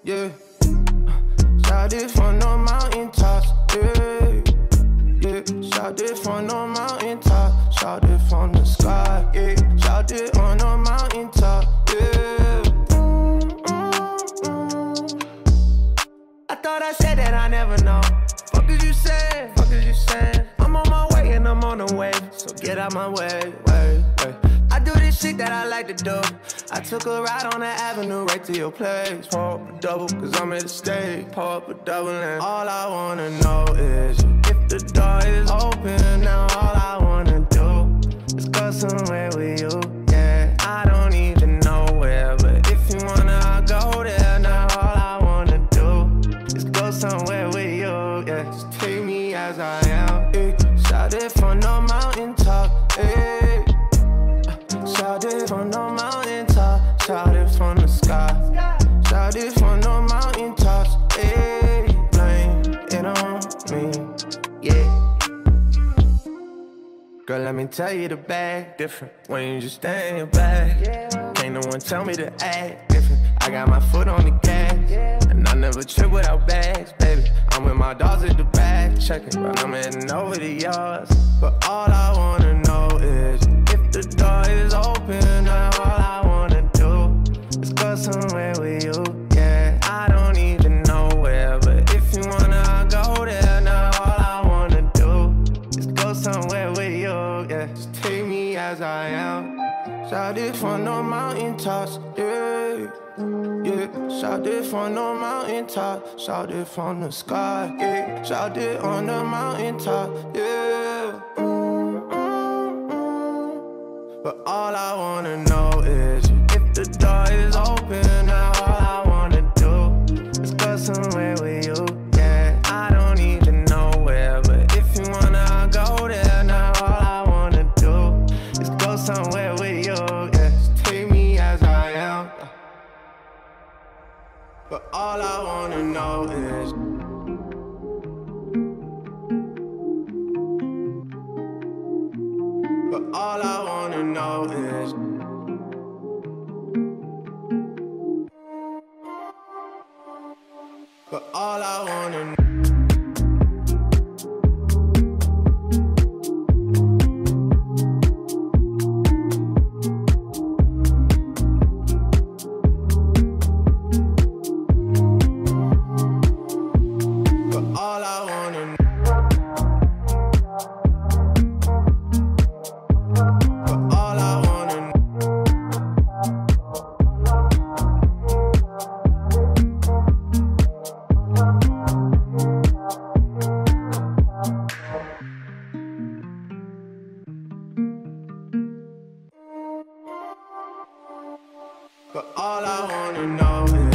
yeah. Shout it from the mountain tops, yeah, yeah. Shout it from the mountain top, shout it from the sky, yeah. Shout it on the mountain top, yeah. I thought I said that I never know. Fuck as you said, fuck as you said. I'm on my way and I'm on the way, so get out my way, way. I do this shit that I like to do. I took a ride on the avenue right to your place. Pour up a double, cause I'm at the stage. Pour up a double and all I wanna know is if the door is open. Now all I wanna do is go somewhere with you, yeah. I don't even know where, but if you wanna, I'll go there. Now all I wanna do is go somewhere with you, yeah. Just take me as I am, eh. Shout it from the mountaintop, eh. Shout it from the mountaintop, shout it from the sky. Shout it from the mountaintops, ayy. Blame it on me, yeah. Girl, let me tell you the bag different when you just stay in your bag. Can't no one tell me to act different. I got my foot on the gas, and I never trip without bags, baby. I'm with my dogs at the back, checking, but I'm heading over the yards. But all I wanna know is if the door is open, now all I wanna do is go somewhere with you, yeah. I don't even know where, but if you wanna, I'll go there. Now all I wanna do is go somewhere with you, yeah. Just take me as I am. Shout it from the mountaintops, yeah, yeah. Shout it from the mountaintop, shout it from the sky, yeah. Shout it on the mountaintop, yeah. But all I wanna know is if the door is open. Now all I wanna do is go somewhere with you, yeah. I don't even know where, but if you wanna, I'll go there. Now all I wanna do is go somewhere with you, yeah. Just take me as I am. But all I wanna know is but all I wanna know is but all I wanna know. But all I wanna know is